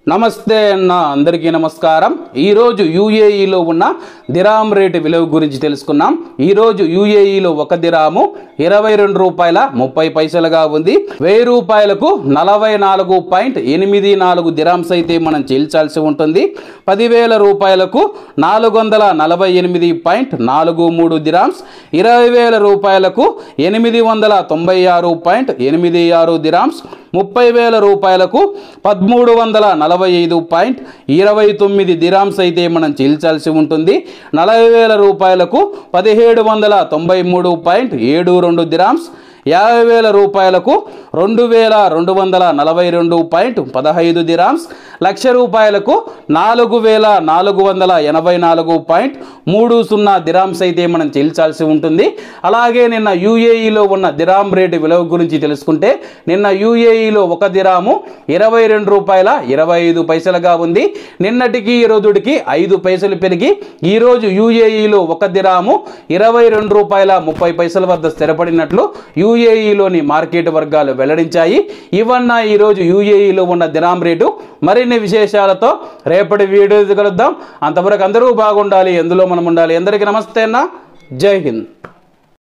నమస్తే అన్న అందరికీ నమస్కారం। ఈ రోజు యూఏఈలో ఉన్న దిరామ్ రేటు విలువ గురించి తెలుసుకున్నాం। ఈ రోజు యూఏఈలో ఒక దిరాము 22 రూపాయల 30 పైసలుగా ఉంది। 1000 రూపాయలకు 44.84 దిరామ్స్ అయితే మనం చెల్లించాల్సి ఉంటుంది। 10,000 రూపాయలకు 448.43 దిరామ్స్, 20,000 రూపాయలకు 896.86 దిరామ్స్, 30,000 రూపాయలకు 1345.29 దిరామ్స్ అయితే మనం చెల్లించాల్సి ఉంటుంది। 40,000 రూపాయలకు 1793.72 దిరామ్స్, 50,000 రూపాయలకు 2,242.15 దిరామ్స్, 1,00,000 రూపాయలకు 4,484.30 దిరామ్స్ అయితే మనం చెల్లించాల్సి ఉంటుంది। అలాగే నిన్న యూఏఈలో ఉన్న దిరామ్ రేటు విలువ గురించి తెలుసుకుంటే నిన్న యూఏఈలో ఒక దిరాము 22 రూపాయల 25 పైసలుగా ఉంది। నిన్నటికి ఈ రోజుకి 5 పైసలు పెరిగి ఈ రోజు యూఏఈలో ఒక దిరాము 22 రూపాయల 30 పైసల వద్ద స్థిరపడినట్లు యూఏఈలోని మార్కెట్ వర్గాలు వెల్లడించాయి। ఇవన్న ఈ రోజు యూఏఈలో ఉన్న దిరామ్ రేటు। మరిన్ని విశేషాలతో రేపటి వీడియో కలుద్దాం। అంతవరకు అందరూ బాగుండాలి, ఎందులో మనం ఉండాలి। అందరికీ నమస్తే అన్న, జై హింద్।